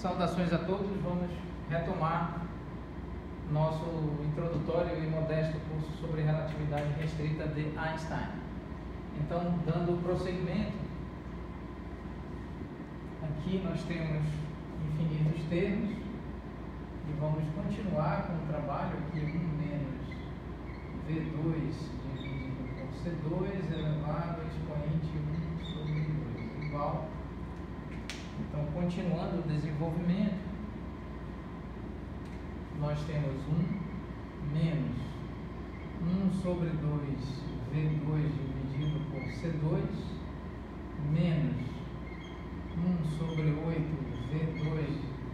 Saudações a todos, vamos retomar nosso introdutório e modesto curso sobre relatividade restrita de Einstein. Então, dando prosseguimento, aqui nós temos infinitos termos e vamos continuar com o trabalho aqui 1 menos V2 dividido por C2 elevado a expoente 1 sobre 2 igual. Então, continuando o desenvolvimento, nós temos 1 menos 1 sobre 2 V2 dividido por C2 menos 1 sobre 8 V2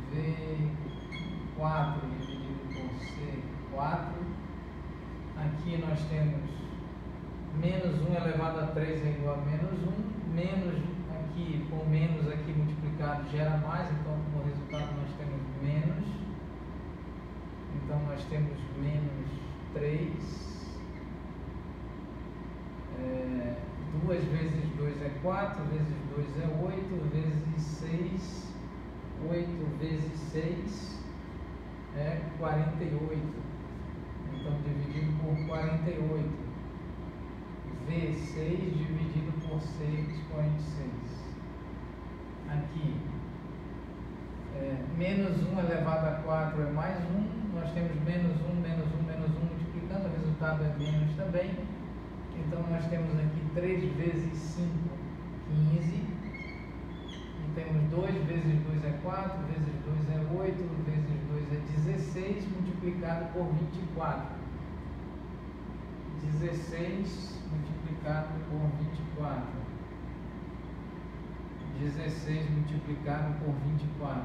V4 dividido por C4. Aqui nós temos menos 1 elevado a 3 é igual a menos 1, menos aqui com menos aqui multiplicado gera mais, então como resultado nós temos menos, então nós temos menos 3, 2 vezes 2 é 4, vezes 2 é 8, vezes 6, 8 vezes 6 é 48, então dividido por 48, V6 dividido por C expoente 6. Aqui, menos 1 elevado a 4 é mais 1, nós temos menos 1, menos 1, menos 1 multiplicando, o resultado é menos também. Então, nós temos aqui 3 vezes 5, 15. E temos 2 vezes 2 é 4, vezes 2 é 8, vezes 2 é 16, multiplicado por 24. 16 multiplicado por 24. 16 multiplicado por 24.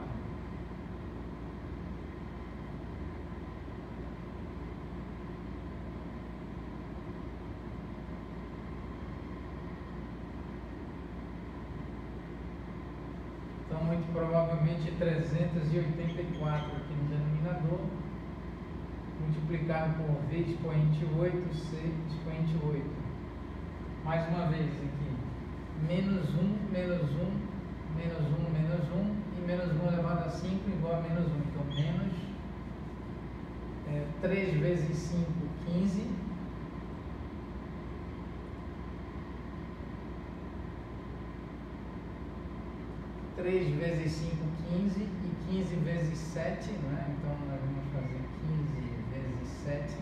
Então, muito provavelmente 384 aqui no denominador, multiplicado por V expoente 8, C expoente 8. Mais uma vez aqui. Menos 1, menos 1, menos 1, menos 1 e menos 1 elevado a 5 igual a menos 1. Então, menos 3 vezes 5, 15. Três vezes 5, 15 e 15 vezes 7, não é? Então, nós vamos fazer 15 vezes 7.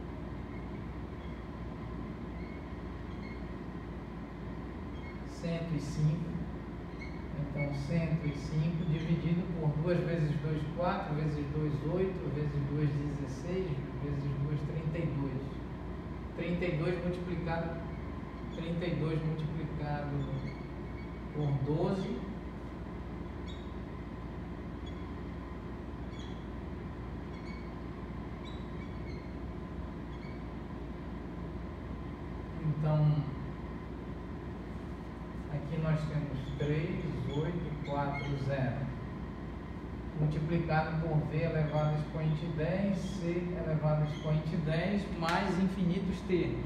105, então 105 dividido por 2 vezes 2, 4, vezes 2, 8, vezes 2, 16, vezes 2, 32. 32 multiplicado por 12, então aqui nós temos 3, 8, 4, 0, multiplicado por V elevado a expoente 10, C elevado a expoente 10, mais infinitos termos.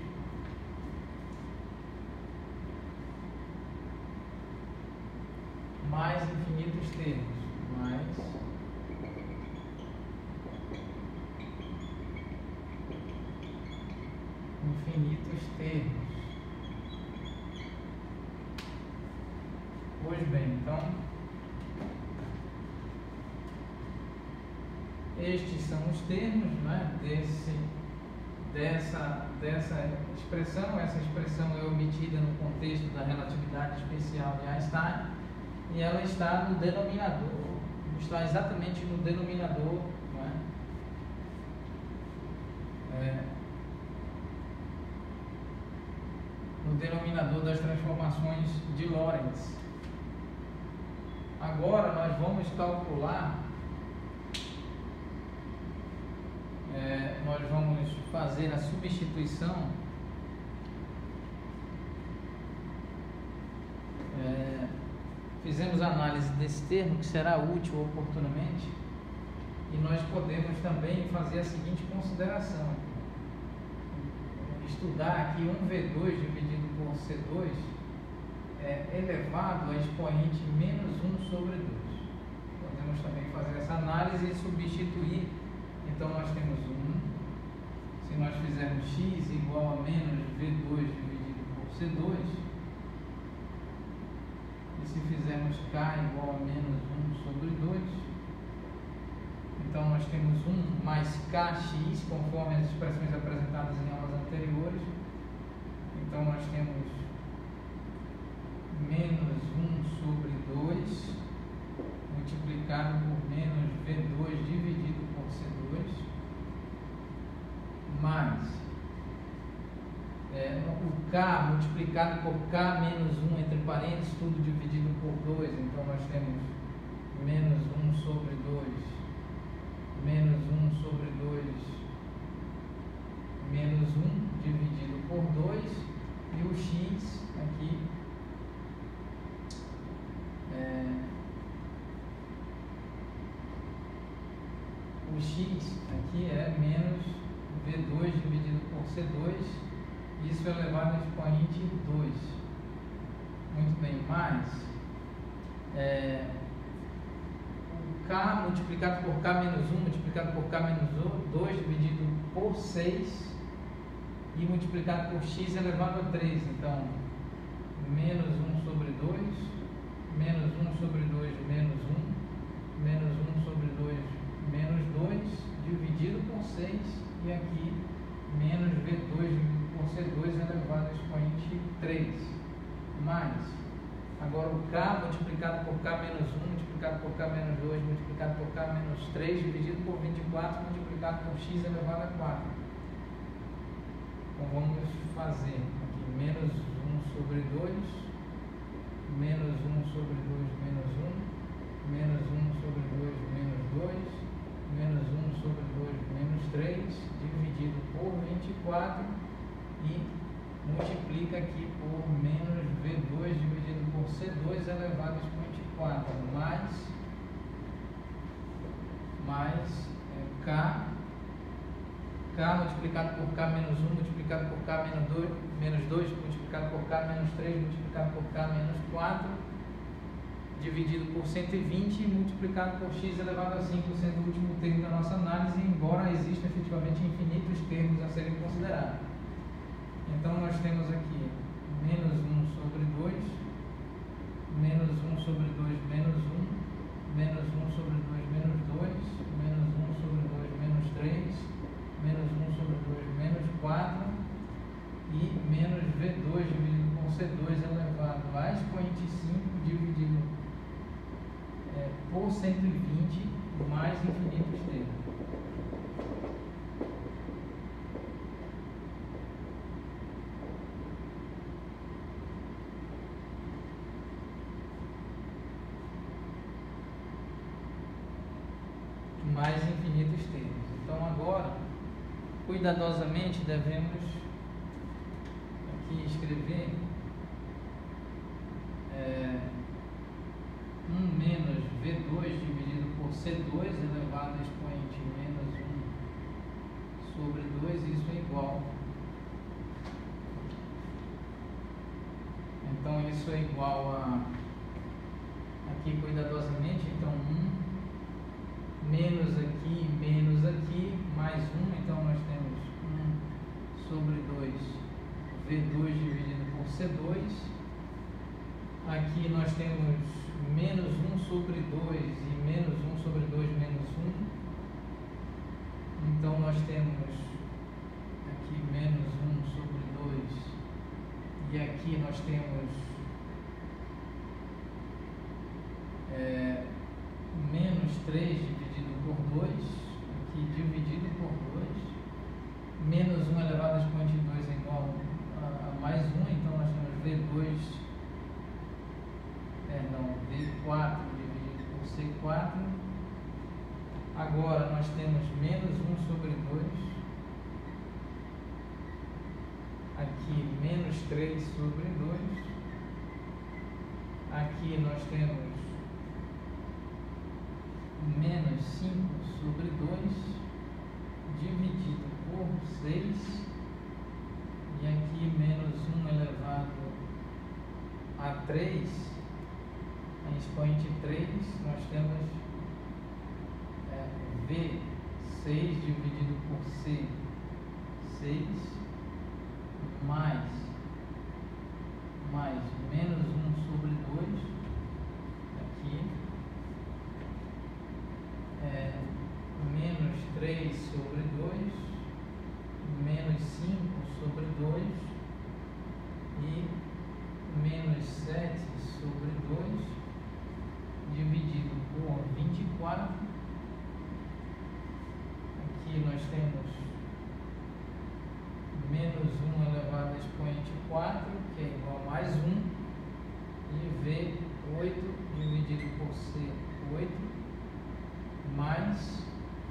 Mais infinitos termos, mais infinitos termos. Pois bem, então, estes são os termos, né, dessa expressão. Essa expressão é obtida no contexto da relatividade especial de Einstein e ela está no denominador, está exatamente no denominador, não é? No denominador das transformações de Lorentz. Agora nós vamos calcular, nós vamos fazer a substituição fizemos análise desse termo que será útil oportunamente e nós podemos também fazer a seguinte consideração: estudar aqui 1V2 dividido por C2 elevado a expoente menos 1 sobre 2. podemos também fazer essa análise e substituir. Então nós temos 1, se nós fizermos x igual a menos V2 dividido por C2, e se fizermos k igual a menos 1 sobre 2, então nós temos 1 mais kx, conforme as expressões apresentadas em aulas anteriores. Então nós temos menos 1 sobre 2 multiplicado por menos V2 dividido por C2 mais o k multiplicado por k menos 1 entre parênteses, tudo dividido por 2. Então nós temos menos 1 sobre 2 menos 1 sobre 2 menos 1 dividido por 2, e o x aqui o x aqui é menos V2 dividido por C2, isso elevado a expoente 2. Muito bem, mais o k multiplicado por k menos 1 multiplicado por k menos 2 dividido por 6 e multiplicado por x elevado a 3. Então, menos 1 sobre 2, menos 1 sobre 2 menos 1, menos 1 sobre 2 menos 2, dividido por 6, e aqui menos V2 dividido por C2 elevado a expoente 3, mais, agora o k multiplicado por k menos 1, multiplicado por k menos 2, multiplicado por k menos 3, dividido por 24, multiplicado por x elevado a 4. Então vamos fazer aqui menos 1 sobre 2, menos 1 sobre 2 menos 1, menos 1 sobre 2 menos 2, menos 1 sobre 2 menos 3, dividido por 24, e multiplica aqui por menos V2 dividido por C2 elevado a expoente 4, mais k multiplicado por k menos 1, multiplicado por k menos 2, multiplicado por k menos 3, multiplicado por k menos 4, dividido por 120 e multiplicado por x elevado a 5, sendo o último termo da nossa análise, embora existam efetivamente infinitos termos a serem considerados. Então nós temos aqui menos 1 sobre 2, menos 1 sobre 2 menos 1, menos 1 sobre 2 menos 2, menos 1 sobre 2 menos 3, menos 1 sobre 2 menos 4, e menos V2 dividido por C2 elevado a expoente 5 dividido por 120 mais infinitos termos. Mais infinitos termos. Então agora, cuidadosamente, devemos aqui escrever 1 menos V2 dividido por C2 elevado a expoente menos 1 sobre 2, isso é igual. Então isso é igual a, aqui cuidadosamente, então 1 menos aqui, mais 1, então nós temos 1 sobre 2 V2 dividido por C2. Aqui nós temos menos 1 sobre 2 e menos 1 sobre 2 menos 1. Então nós temos aqui menos 1 sobre 2 e aqui nós temos menos 3 dividido por 2, aqui dividido por 2, menos 1 elevado a expoente 2 é igual a mais 1, então nós temos V4 dividido por C4. Agora nós temos menos 1 sobre 2, aqui menos 3 sobre 2, aqui nós temos menos 5 sobre 2, dividido por 6, e aqui menos 1 elevado a 3, em expoente 3, nós temos V, 6 dividido por C, 6, mais menos 1 sobre 2, aqui, menos 3 sobre 2, menos 5 sobre 2 e menos 7 sobre 2, dividido por 24. Aqui nós temos menos 1 elevado a expoente 4, que é igual a mais 1, e V, 8 dividido por C, 8, mais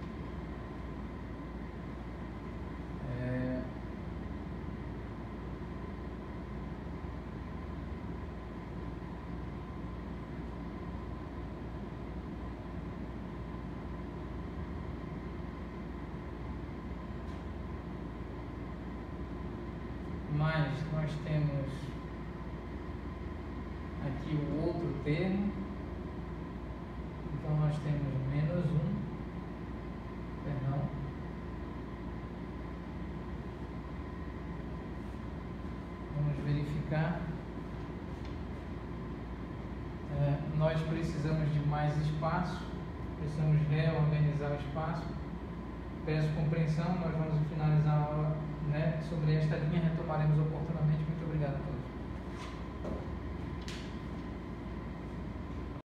nós temos aqui o outro termo, então nós temos menos 1, perdão, vamos verificar, nós precisamos de mais espaço, precisamos reorganizar o espaço. Peço compreensão, nós vamos finalizar a aula sobre esta linha, retomaremos oportunamente. Muito obrigado a todos.